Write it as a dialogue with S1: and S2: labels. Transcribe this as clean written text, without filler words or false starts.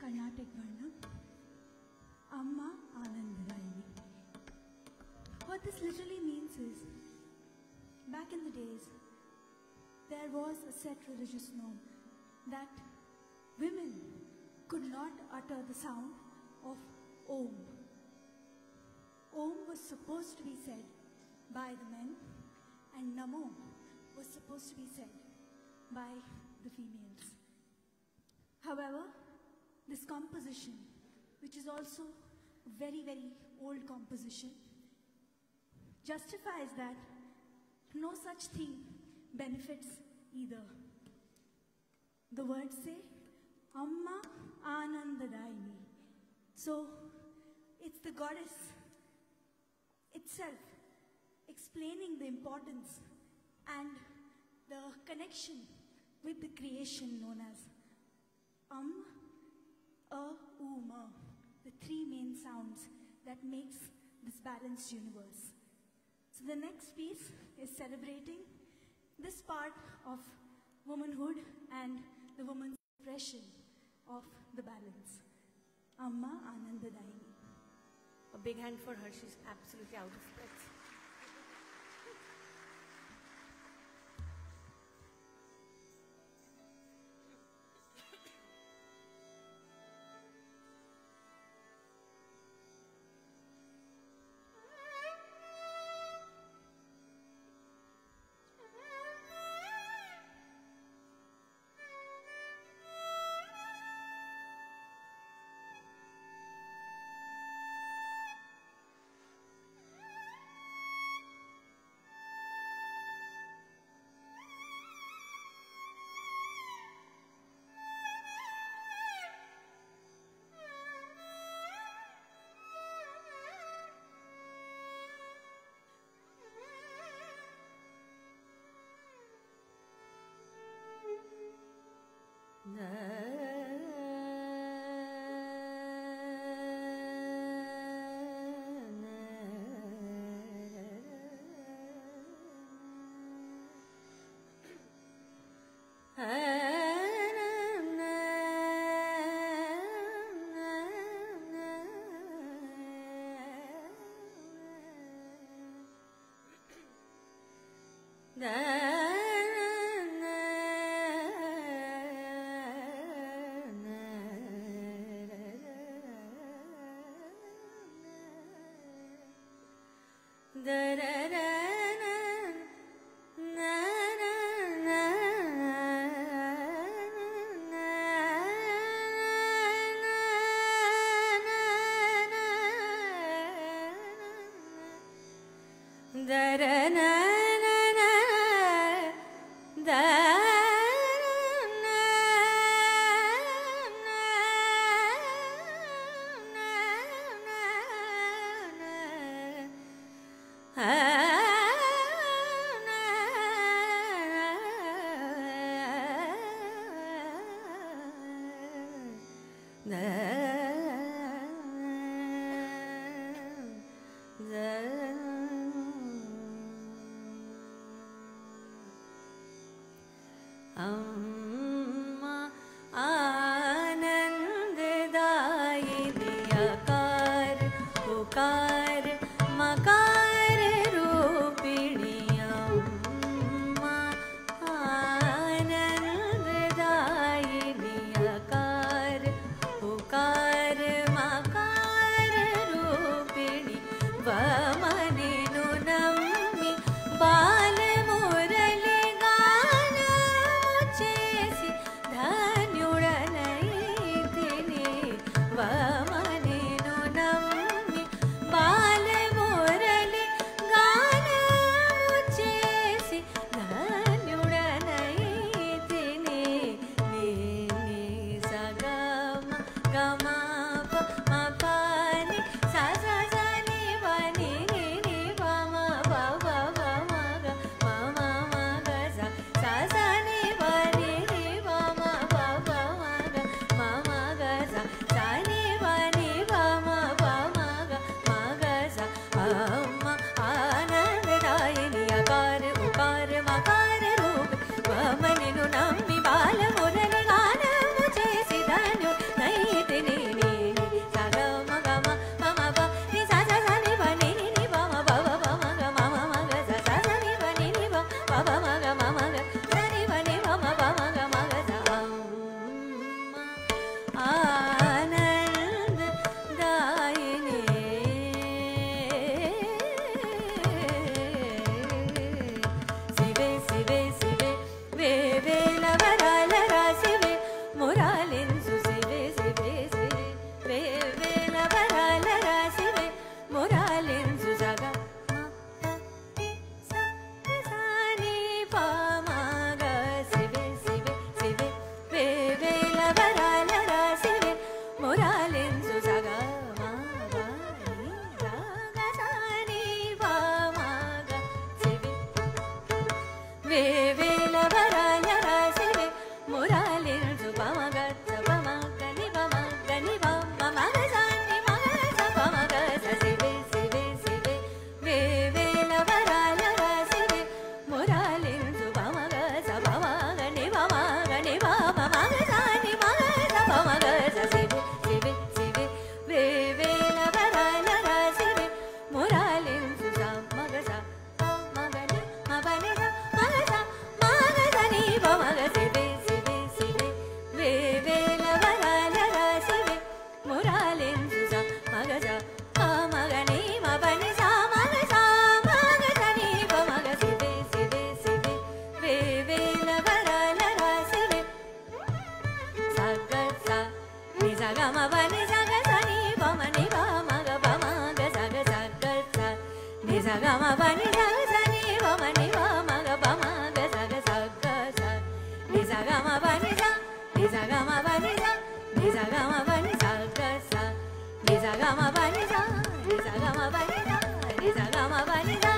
S1: Carnatic Varnam, Amma Anandadayini. What this literally means is, back in the days, there was a set religious norm that women could not utter the sound of Om. Om was supposed to be said by the men, and Namo was supposed to be said by the females. However, this composition, which is also a very, very old composition, justifies that no such thing benefits either. The words say, Amma Anandadayini. So, it's the goddess itself explaining the importance and the connection with the creation known as A, the three main sounds that makes this balanced universe. So the next piece is celebrating this part of womanhood and the woman's expression of the balance. Amma Anandadayini.
S2: A big hand for her, she's absolutely out of breath.
S3: Car
S2: ga ma pa ni sa ga sa ni pa ma ga pa ma ga sa sa ni sa ga ma pa ni sa ga sa ni pa ma ga pa ma ga sa sa ni sa ga ma pa ni sa ni sa ga ma pa ni sa ni sa ga ma pa ni sa ga sa ni sa ga ma pa ni sa ni sa ga ma pa ni sa ni sa ga ma pa ni sa